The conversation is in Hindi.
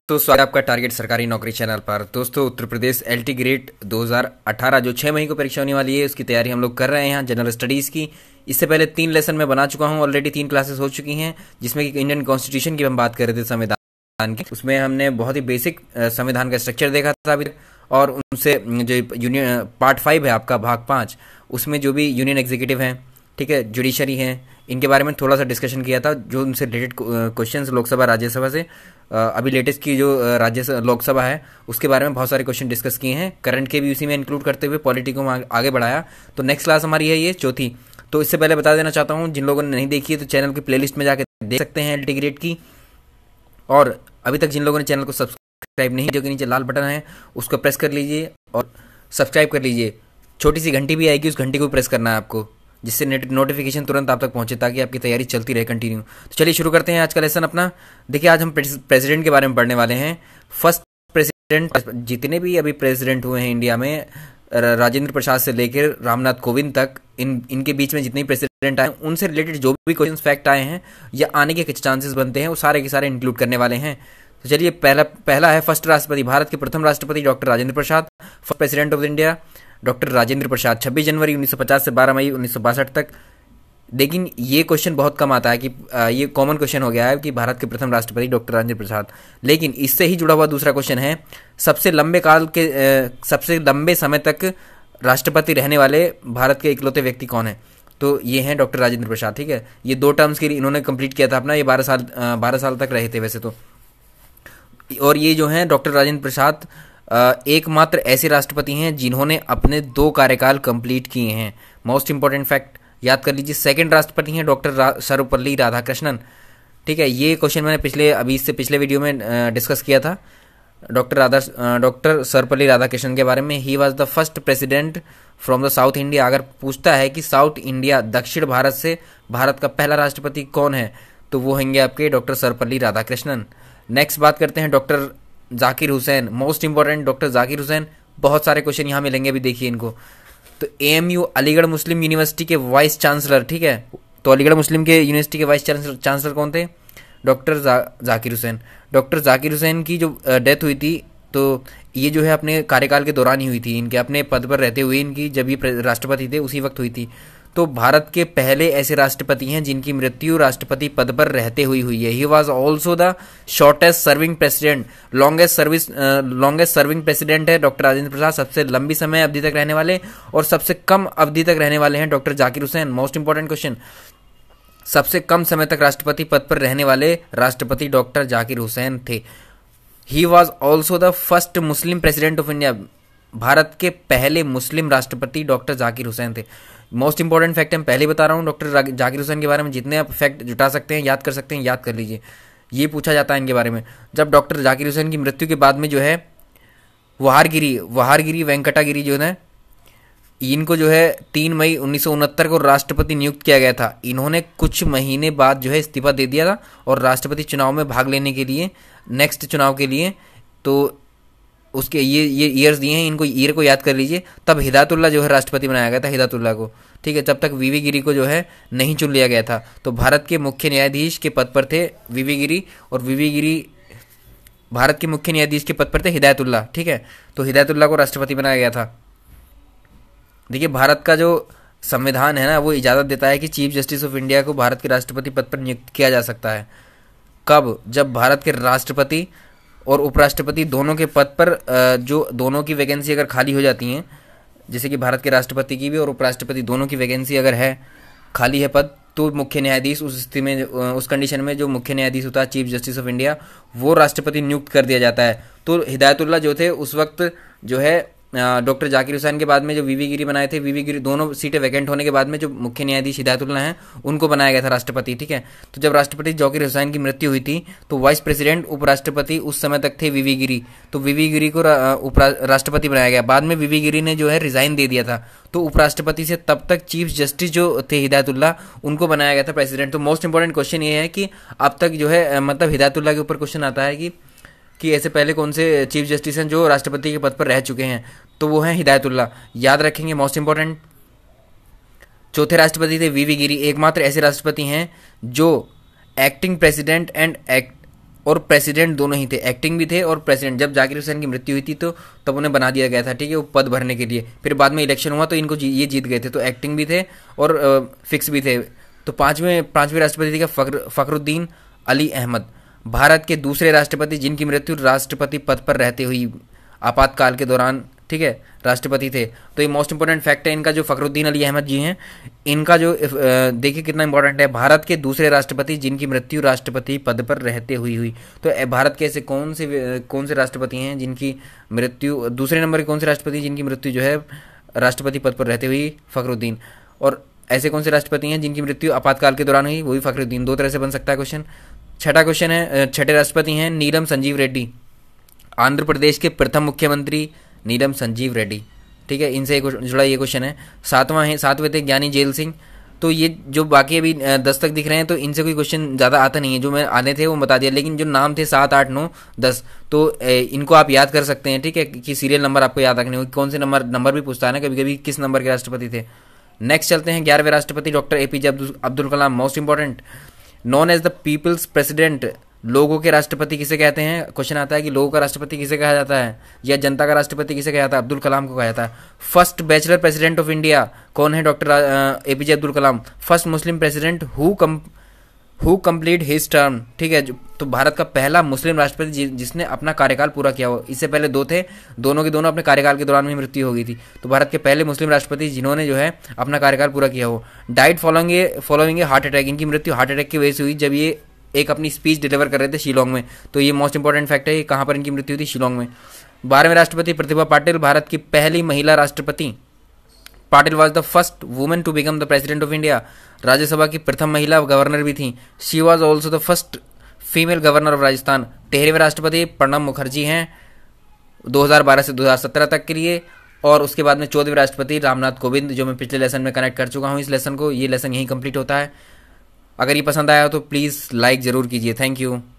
तो स्वागत है आपका टारगेट सरकारी नौकरी चैनल पर। दोस्तों, उत्तर प्रदेश एलटी ग्रेड 2018 जो 6 मई को परीक्षा होने वाली है, उसकी तैयारी हम लोग कर रहे हैं यहाँ जनरल स्टडीज़ की। इससे पहले 3 लेसन में बना चुका हूँ, ऑलरेडी 3 क्लासेस हो चुकी हैं, जिसमें कि इंडियन कॉन्स्टिट्यूशन की हम बात कर रहे थे, संविधान की। उसमें हमने बहुत ही बेसिक संविधान का स्ट्रक्चर देखा था अभी, और उनसे जो यूनियन पार्ट 5 है आपका, भाग 5, उसमें जो भी यूनियन एग्जीक्यूटिव हैं, ठीक है, जुडिशरी हैं, इनके बारे में थोड़ा सा डिस्कशन किया था, जो उनसे रिलेटेड क्वेश्चंस लोकसभा राज्यसभा से अभी लेटेस्ट की जो लोकसभा है उसके बारे में बहुत सारे क्वेश्चन डिस्कस किए हैं। करंट के भी उसी में इंक्लूड करते हुए पॉलिटी को आगे बढ़ाया। तो नेक्स्ट क्लास हमारी है ये चौथी। तो इससे पहले बता देना चाहता हूँ, जिन लोगों ने नहीं देखी है तो चैनल की प्लेलिस्ट में जाकर देख सकते हैं एलटी ग्रेड की। और अभी तक जिन लोगों ने चैनल को सब्सक्राइब नहीं, जो कि नीचे लाल बटन है उसको प्रेस कर लीजिए और सब्सक्राइब कर लीजिए। छोटी सी घंटी भी आएगी, उस घंटी को प्रेस करना है आपको, जिससे नोटिफिकेशन तुरंत आप तक पहुंचे, ताकि आपकी तैयारी चलती रहे कंटिन्यू। तो चलिए शुरू करते हैं आज का लेसन अपना। देखिए, आज हम प्रेसिडेंट के बारे में पढ़ने वाले हैं। फर्स्ट प्रेसिडेंट, जितने भी अभी प्रेसिडेंट हुए हैं इंडिया में, राजेंद्र प्रसाद से लेकर रामनाथ कोविंद तक, इनके बीच में जितने प्रेसिडेंट आए उनसे रिलेटेड जो भी क्वेश्चन फैक्ट आए हैं या आने के कुछ चांसेस बनते हैं, वो सारे के सारे इंक्लूड करने वाले हैं। तो चलिए, पहला है फर्स्ट राष्ट्रपति, भारत के प्रथम राष्ट्रपति doctor Rajendra Prasad, first president of India doctor Rajendra Prasad, 26 जनवरी 1950 से 12 मई 1962 तक। लेकिन ये क्वेश्चन बहुत कम आता है कि ये कॉमन क्वेश्चन हो गया है कि भारत के प्रथम राष्ट्रपति डॉक्टर राजेंद्र प्रसाद। लेकिन इससे ही जुड़ा हुआ दूसरा क्वेश्चन है, सबसे लंबे समय तक राष्ट्रपति रहने वाले भारत के इकलौते व्यक्ति कौन है? तो ये हैं डॉक्टर राजेंद्र प्रसाद। ठीक है, ये 2 टर्म्स के लिए इन्होंने कंप्लीट किया था अपना, ये 12 साल तक रहे थे वैसे तो। और ये जो हैं डॉक्टर राजेंद्र प्रसाद एकमात्र ऐसे राष्ट्रपति हैं जिन्होंने अपने 2 कार्यकाल कंप्लीट किए हैं। मोस्ट इंपॉर्टेंट फैक्ट याद कर लीजिए। सेकंड राष्ट्रपति हैं डॉक्टर सर्वपल्ली राधाकृष्णन। ठीक है, ये क्वेश्चन मैंने इससे पिछले वीडियो में डिस्कस किया था डॉक्टर सर्वपल्ली राधाकृष्णन के बारे में। He was the first president from the South India. अगर पूछता है कि साउथ इंडिया, दक्षिण भारत से भारत का पहला राष्ट्रपति कौन है, तो वो होंगे आपके डॉक्टर सर्वपल्ली राधाकृष्णन। नेक्स्ट बात करते हैं doctor Zakir Hussain. Most important doctor Zakir Hussain, बहुत सारे क्वेश्चन यहाँ मिलेंगे, अभी देखिए इनको। तो एएमयू अलीगढ़ मुस्लिम यूनिवर्सिटी के वाइस चांसलर, ठीक है, तो अलीगढ़ मुस्लिम के यूनिवर्सिटी के वाइस चांसलर कौन थे? डॉक्टर जाकिर हुसैन। डॉक्टर जाकिर हुसैन की जो डेथ हुई थी, तो ये जो है अपने कार्यकाल के दौरान ही हुई थी, इनके अपने पद पर रहते हुए इनकी, जब ये राष्ट्रपति थे उसी वक्त हुई थी। तो भारत के पहले ऐसे राष्ट्रपति हैं जिनकी मृत्यु राष्ट्रपति पद पर रहते हुई है। He was also the shortest serving president, longest serving president है डॉक्टर राजेंद्र प्रसाद, सबसे लंबी समय अवधि तक रहने वाले, और सबसे कम अवधि तक रहने वाले हैं doctor Zakir Hussain. Most important question, सबसे कम समय तक राष्ट्रपति पद पर रहने वाले राष्ट्रपति डॉक्टर जाकिर हुसैन थे। He was also the first Muslim president of India. Bharat के पहले मुस्लिम राष्ट्रपति डॉक्टर जाकिर हुसैन थे। मोस्ट इंपॉर्टेंट फैक्ट हम पहले बता रहा हूँ डॉक्टर जाकिर हुसैन के बारे में, जितने आप फैक्ट जुटा सकते हैं, याद कर सकते हैं, याद कर लीजिए। ये पूछा जाता है इनके बारे में। जब डॉक्टर जाकिर हुसैन की मृत्यु के बाद में जो है वहारगिरी वेंकटागिरी जो है, इनको जो है 3 मई 1969 को राष्ट्रपति नियुक्त किया गया था। इन्होंने कुछ महीने बाद जो है इस्तीफा दे दिया था, और राष्ट्रपति चुनाव में भाग लेने के लिए, नेक्स्ट चुनाव के लिए, तो उसके ये ईयर्स दिए हैं, इनको ईयर को याद कर लीजिए। तब हिदायतुल्लाह जो है राष्ट्रपति बनाया गया था, हिदायतुल्लाह को, ठीक है। जब तक वीवी गिरी को जो है नहीं चुन लिया गया था। तो भारत के मुख्य न्यायाधीश के पद पर थे वीवी गिरी, और वीवी गिरी भारत के मुख्य न्यायाधीश के पद पर थे हिदायतुल्लाह, ठीक है। तो हिदायतुल्लाह को राष्ट्रपति बनाया गया था। देखिए, भारत का जो संविधान है ना, वो इजाज़त देता है कि चीफ जस्टिस ऑफ इंडिया को भारत के राष्ट्रपति पद पर नियुक्त किया जा सकता है। कब? जब भारत के राष्ट्रपति और उपराष्ट्रपति दोनों के पद पर जो दोनों की वैकेंसी अगर खाली हो जाती हैं, जैसे कि भारत के राष्ट्रपति की भी और उपराष्ट्रपति दोनों की वैकेंसी अगर है, खाली है पद, तो मुख्य न्यायाधीश उस स्थिति में, उस कंडीशन में जो मुख्य न्यायाधीश होता है चीफ जस्टिस ऑफ इंडिया, वो राष्ट्रपति नियुक्त कर दिया जाता है। तो हिदायतुल्लाह जो थे उस वक्त जो है डॉक्टर जाकिर हुसैन के बाद में जो वीवी गिरी बनाए थे, वीवी गिरी दोनों सीटें वैकेंट होने के बाद में जो मुख्य न्यायाधीश हिदायतुल्लाह हैं उनको बनाया गया था राष्ट्रपति, ठीक है। तो जब राष्ट्रपति जाकिर हुसैन की मृत्यु हुई थी, तो वाइस प्रेसिडेंट उपराष्ट्रपति उस समय तक थे वीवी गिरी। तो वीवी गिरी को राष्ट्रपति बनाया गया। बाद में वीवी गिरी ने जो है रिजाइन दे दिया था, तो उपराष्ट्रपति से तब तक चीफ जस्टिस जो थे हिदायतुल्लाह, उनको बनाया गया था प्रेसिडेंट। तो मोस्ट इंपॉर्टेंट क्वेश्चन ये है कि अब तक जो है मतलब हिदायतुल्लाह के ऊपर क्वेश्चन आता है कि ऐसे पहले कौन से चीफ जस्टिस हैं जो राष्ट्रपति के पद पर रह चुके हैं, तो वो हैं हिदायतुल्लाह। याद रखेंगे, मोस्ट इंपॉर्टेंट। चौथे राष्ट्रपति थे वीवी गिरी, एकमात्र ऐसे राष्ट्रपति हैं जो एक्टिंग प्रेसिडेंट एंड और प्रेसिडेंट दोनों ही थे, एक्टिंग भी थे और प्रेसिडेंट। जब जाकिर हुसैन की मृत्यु हुई थी तो तब उन्हें बना दिया गया था, ठीक है, वो पद भरने के लिए। फिर बाद में इलेक्शन हुआ तो इनको ये जीत गए थे, तो एक्टिंग भी थे और फिक्स भी थे। तो पांचवें राष्ट्रपति थे फखरुद्दीन अली अहमद, भारत के दूसरे राष्ट्रपति जिनकी मृत्यु राष्ट्रपति पद पर रहते हुई आपातकाल के दौरान, ठीक है, राष्ट्रपति थे। तो ये मोस्ट इंपॉर्टेंट फैक्ट है इनका, जो फखरुद्दीन अली अहमद जी हैं, इनका जो देखिए कितना इंपॉर्टेंट है, भारत के दूसरे राष्ट्रपति जिनकी मृत्यु राष्ट्रपति पद पर रहते हुई। तो भारत के ऐसे कौन से राष्ट्रपति हैं जिनकी मृत्यु, दूसरे नंबर के कौन से राष्ट्रपति जिनकी मृत्यु जो है राष्ट्रपति पद पर रहते हुई, फखरुद्दीन। और ऐसे कौन से राष्ट्रपति हैं जिनकी मृत्यु आपातकाल के दौरान हुई, वो भी फखरुद्दीन। दो तरह से बन सकता है क्वेश्चन। छठा क्वेश्चन है, छठे राष्ट्रपति हैं नीलम संजीव रेड्डी, आंध्र प्रदेश के प्रथम मुख्यमंत्री नीलम संजीव रेड्डी, ठीक है, इनसे जुड़ा ये क्वेश्चन है। सातवें थे ज्ञानी जेल सिंह। तो ये जो बाकी अभी 10 तक दिख रहे हैं तो इनसे कोई क्वेश्चन ज़्यादा आता नहीं है, जो मैं आने थे वो बता दिया, लेकिन जो नाम थे 7, 8, 9, 10 तो इनको आप याद कर सकते हैं, ठीक है, कि सीरियल नंबर आपको याद रखने होंगे, कौन से नंबर भी पूछता है ना कभी कभी, किस नंबर के राष्ट्रपति थे। नेक्स्ट चलते हैं 11वें राष्ट्रपति doctor APJ Abdul Kalam, most important. Known as the people's president, लोगों के राष्ट्रपति किसे कहते हैं, क्वेश्चन आता है कि लोगों का राष्ट्रपति किसे कहा जाता है, या जनता का राष्ट्रपति किसे कहा जाता है, अब्दुल कलाम को कहा जाता है। First bachelor president of India कौन है, doctor APJ Abdul Kalam. First Muslim president who complete his term, ठीक है, तो भारत का पहला मुस्लिम राष्ट्रपति जिसने अपना कार्यकाल पूरा किया हो। इससे पहले 2 थे, दोनों के दोनों अपने कार्यकाल के दौरान में मृत्यु हो गई थी। तो भारत के पहले मुस्लिम राष्ट्रपति जिन्होंने जो है अपना कार्यकाल पूरा किया हो। Died following a heart attack, इनकी मृत्यु हार्ट अटैक की वजह से हुई जब ये एक अपनी स्पीच डिलीवर कर रहे थे शिलोंग में। तो ये मोस्ट इंपॉर्टेंट फैक्ट है, ये कहाँ पर इनकी मृत्यु हुई थी, शिलोंग में। 12वें राष्ट्रपति प्रतिभा पाटिल, भारत की पहली महिला राष्ट्रपति। Patil was the first women to become the president of India, Rajya Sabha की प्रथम महिला गवर्नर भी थी। She was also the first female governor of Rajasthan. 13वें राष्ट्रपति प्रणब मुखर्जी हैं, 2012 से 2017 तक के लिए। और उसके बाद में 14वें राष्ट्रपति रामनाथ कोविंद, जो मैं पिछले लेसन में कनेक्ट कर चुका हूँ इस लेसन को। ये लेसन यहीं कंप्लीट होता है। अगर ये पसंद आया हो तो प्लीज़ लाइक ज़रूर कीजिए। Thank you.